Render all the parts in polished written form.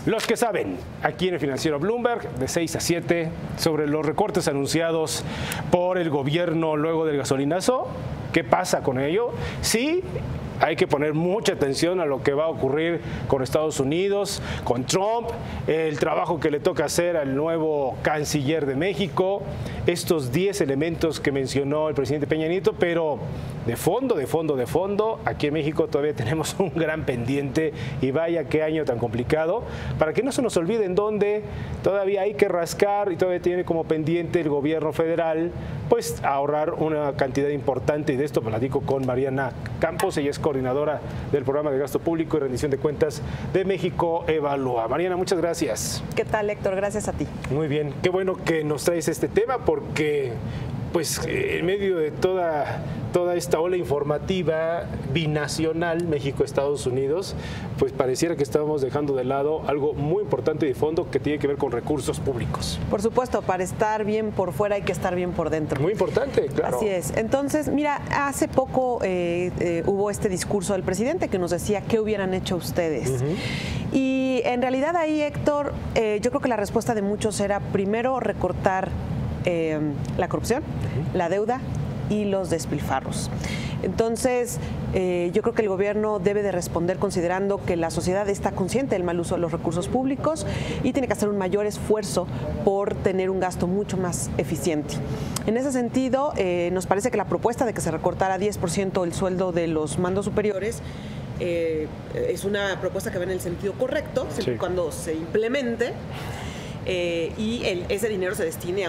Los que saben, aquí en el Financiero Bloomberg, de 6 a 7, sobre los recortes anunciados por el gobierno luego del gasolinazo. ¿Qué pasa con ello? Sí, hay que poner mucha atención a lo que va a ocurrir con Estados Unidos, con Trump, el trabajo que le toca hacer al nuevo canciller de México, estos 10 elementos que mencionó el presidente Peña Nieto, pero de fondo, aquí en México todavía tenemos un gran pendiente y vaya qué año tan complicado, para que no se nos olvide en dónde todavía hay que rascar y todavía tiene como pendiente el gobierno federal, pues ahorrar una cantidad importante, y de esto platico con Mariana Campos, ella es coordinadora del Programa de Gasto Público y Rendición de Cuentas de México Evalúa. Mariana, muchas gracias. ¿Qué tal, Héctor? Gracias a ti. Muy bien, qué bueno que nos traes este tema porque pues en medio de toda esta ola informativa binacional México-Estados Unidos, pues pareciera que estábamos dejando de lado algo muy importante de fondo que tiene que ver con recursos públicos. Por supuesto, para estar bien por fuera hay que estar bien por dentro. Muy importante, claro. Así es. Entonces, mira, hace poco hubo este discurso del presidente que nos decía qué hubieran hecho ustedes. Y en realidad ahí, Héctor, yo creo que la respuesta de muchos era primero recortar la corrupción, la deuda y los despilfarros. Entonces, yo creo que el gobierno debe de responder considerando que la sociedad está consciente del mal uso de los recursos públicos y tiene que hacer un mayor esfuerzo por tener un gasto mucho más eficiente. En ese sentido, nos parece que la propuesta de que se recortara 10% el sueldo de los mandos superiores es una propuesta que va en el sentido correcto, siempre y cuando se implemente. Y ese dinero se destine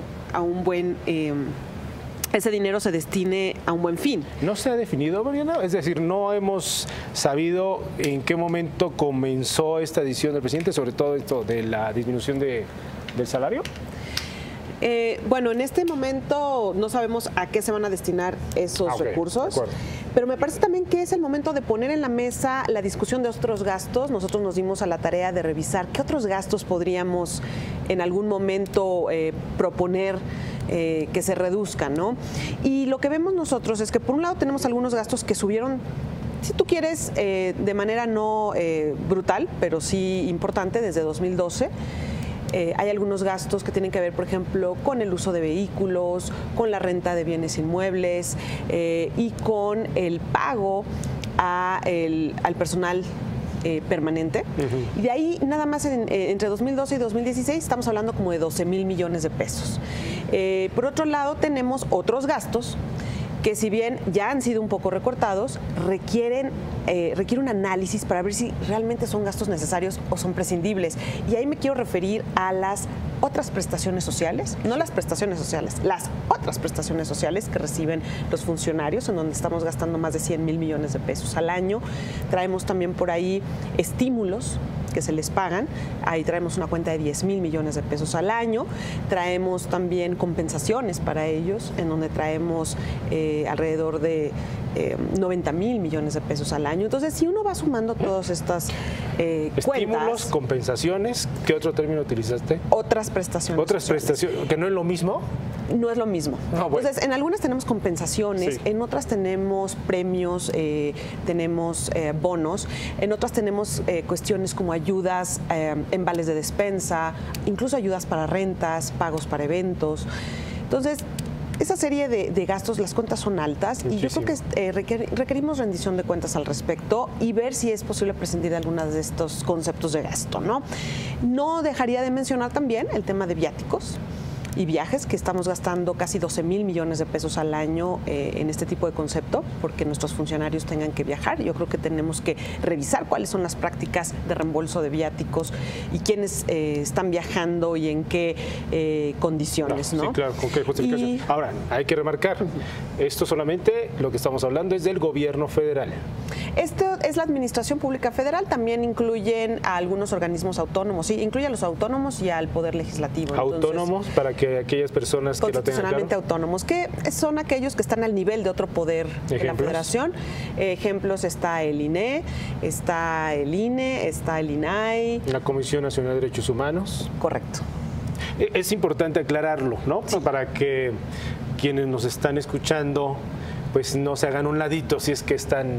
ese dinero se destine a un buen fin. ¿No se ha definido, Mariana? Es decir, no hemos sabido en qué momento comenzó esta decisión del presidente, sobre todo esto de la disminución del salario. Bueno, en este momento no sabemos a qué se van a destinar esos recursos, pero me parece también que es el momento de poner en la mesa la discusión de otros gastos. Nosotros nos dimos a la tarea de revisar qué otros gastos podríamos en algún momento proponer que se reduzcan, ¿no? Y lo que vemos nosotros es que por un lado tenemos algunos gastos que subieron, si tú quieres, de manera no brutal, pero sí importante desde 2012. Hay algunos gastos que tienen que ver, por ejemplo, con el uso de vehículos, con la renta de bienes inmuebles y con el pago al personal permanente. Y de ahí, nada más entre 2012 y 2016, estamos hablando como de 12,000 millones de pesos. Por otro lado, tenemos otros gastos que, si bien ya han sido un poco recortados, requiere un análisis para ver si realmente son gastos necesarios o son prescindibles. Y ahí me quiero referir a las otras prestaciones sociales, no las prestaciones sociales, las otras prestaciones sociales que reciben los funcionarios, en donde estamos gastando más de 100,000 millones de pesos al año. Traemos también por ahí estímulos que se les pagan, ahí traemos una cuenta de 10,000 millones de pesos al año. Traemos también compensaciones para ellos, en donde traemos alrededor de 90,000 millones de pesos al año. Entonces, si uno va sumando todas estas estímulos, cuentas, compensaciones, ¿qué otro término utilizaste? Otras prestaciones. Otras prestaciones, ¿que no es lo mismo? No es lo mismo. No, bueno. Entonces, en algunas tenemos compensaciones, en otras tenemos premios, tenemos bonos, en otras tenemos cuestiones como ayudas en vales de despensa, incluso ayudas para rentas, pagos para eventos. Entonces, esa serie de gastos, las cuentas son altas. Muchísimo. Y yo creo que requerimos rendición de cuentas al respecto y ver si es posible prescindir de algunos de estos conceptos de gasto, ¿no? No dejaría de mencionar también el tema de viáticos y viajes, que estamos gastando casi 12,000 millones de pesos al año en este tipo de concepto, porque nuestros funcionarios tengan que viajar. Yo creo que tenemos que revisar cuáles son las prácticas de reembolso de viáticos y quiénes están viajando y en qué condiciones, ¿no? Sí, claro, con qué justificación. Ahora, hay que remarcar, esto solamente lo que estamos hablando es del gobierno federal. Esto es la Administración Pública Federal, también incluyen a algunos organismos autónomos, sí, incluye a los autónomos y al Poder Legislativo. Autónomos, para que aquellas personas que lo tengan constitucionalmente claro. Autónomos, que son aquellos que están al nivel de otro poder de la Federación. Ejemplos: está el INE, está el INE, está el INAI. La Comisión Nacional de Derechos Humanos. Correcto. Es importante aclararlo, ¿no? Sí. Para que quienes nos están escuchando pues no se hagan un ladito si es que están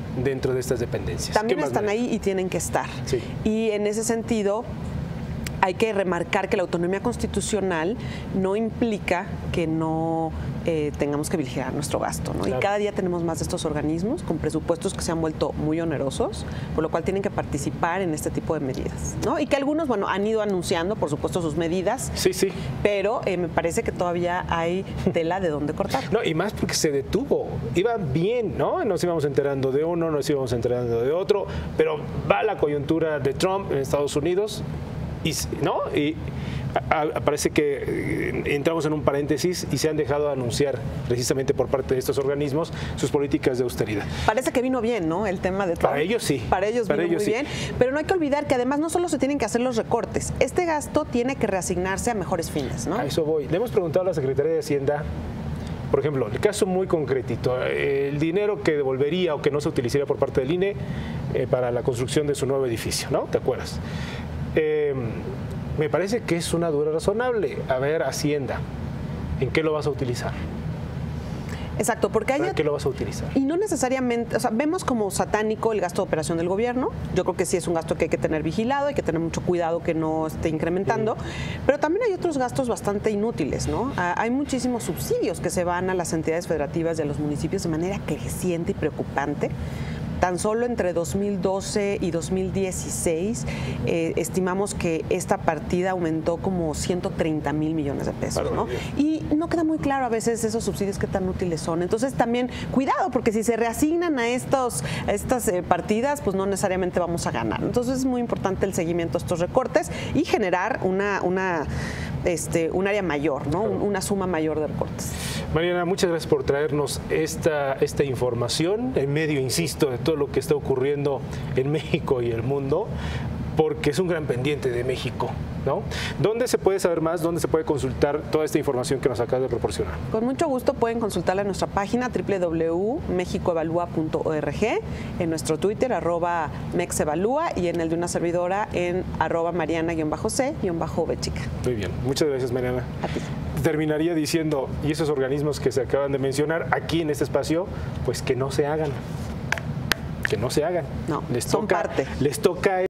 dentro de estas dependencias. También están ahí y tienen que estar. Sí. Y en ese sentido, hay que remarcar que la autonomía constitucional no implica que no tengamos que vigilar nuestro gasto, ¿no? Claro. Y cada día tenemos más de estos organismos con presupuestos que se han vuelto muy onerosos, por lo cual tienen que participar en este tipo de medidas, ¿no? Y que algunos, bueno, han ido anunciando, por supuesto, sus medidas. Sí, sí. Pero me parece que todavía hay tela de dónde cortar. No, y más porque se detuvo. Iba bien, ¿no? Nos íbamos enterando de uno, nos íbamos enterando de otro, pero va la coyuntura de Trump en Estados Unidos. ¿No? Y parece que entramos en un paréntesis y se han dejado de anunciar precisamente por parte de estos organismos sus políticas de austeridad. Parece que vino bien, ¿no? El tema de Trump. Para ellos sí. Para ellos vino muy bien. Pero no hay que olvidar que además no solo se tienen que hacer los recortes, este gasto tiene que reasignarse a mejores fines, ¿no? A eso voy. Le hemos preguntado a la Secretaría de Hacienda, por ejemplo, el caso muy concretito, el dinero que devolvería o que no se utilizaría por parte del INE para la construcción de su nuevo edificio, ¿no? ¿Te acuerdas? Me parece que es una duda razonable. A ver, Hacienda, ¿en qué lo vas a utilizar? Exacto, porque hay... ¿En qué lo vas a utilizar? Y no necesariamente, o sea, vemos como satánico el gasto de operación del gobierno. Yo creo que sí es un gasto que hay que tener vigilado, hay que tener mucho cuidado que no esté incrementando, pero también hay otros gastos bastante inútiles, ¿no? Hay muchísimos subsidios que se van a las entidades federativas y a los municipios de manera creciente y preocupante. Tan solo entre 2012 y 2016 estimamos que esta partida aumentó como 130 mil millones de pesos, ¿no? Y no queda muy claro a veces esos subsidios qué tan útiles son. Entonces también cuidado, porque si se reasignan a estas partidas, pues no necesariamente vamos a ganar. Entonces es muy importante el seguimiento a estos recortes y generar un área mayor, ¿no? Una suma mayor de recortes. Mariana, muchas gracias por traernos esta información en medio, insisto, de todo lo que está ocurriendo en México y el mundo, porque es un gran pendiente de México, ¿no? ¿Dónde se puede saber más? ¿Dónde se puede consultar toda esta información que nos acabas de proporcionar? Con mucho gusto pueden consultarla en nuestra página www.mexicoevalúa.org, en nuestro Twitter, @mexevalúa, y en el de una servidora en @mariana_c_v-chica. Muy bien, muchas gracias, Mariana. A ti. Terminaría diciendo, y esos organismos que se acaban de mencionar aquí en este espacio, pues que no se hagan. Que no se hagan. No, son parte. Les toca